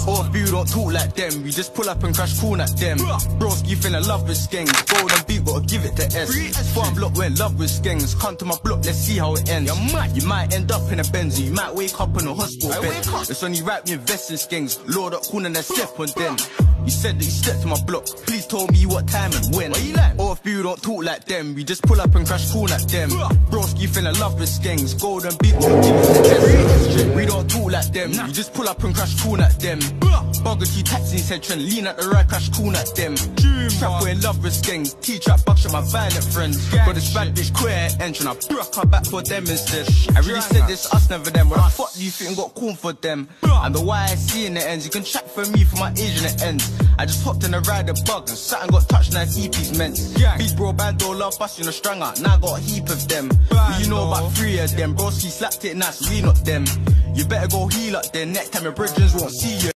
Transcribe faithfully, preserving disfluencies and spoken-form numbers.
All of you don't talk like them, we just pull up and crash corn at them. Broski fell in love with skanks, golden beat, gotta give it to S. Farm block went love with skanks, come to my block, let's see how it ends. You might end up in a Benzie, you might wake up in a hospital bed. It's only right we invest in skanks, Lord up corner and then step on them. You said that you stepped to my block, please tell me what time and when. All of you don't talk like them, we just pull up and crash corn at them. Broski fell in love with skanks, golden beat, gotta give it to S. We don't talk like them, we just pull up and crash corn at them. Bugger T taxi said trend, lean at the right, crash corn at them. Trap in love with skanks, T-trap buckshot my violent friends. Got this bad bitch queer entrance, I broke her back for them instead. I really said this us never them, but I fuck you think got corn for them. And the Y I C in the ends, you can chat for me for my age in the ends. I just hopped in a rider bug and sat and got touched, nice E P's meant. Big bro band all love busting a stranger, now I got a heap of them. But you know about three of them, broski slapped it nice, we not them. You better go heal up then, next time your brethren won't see you.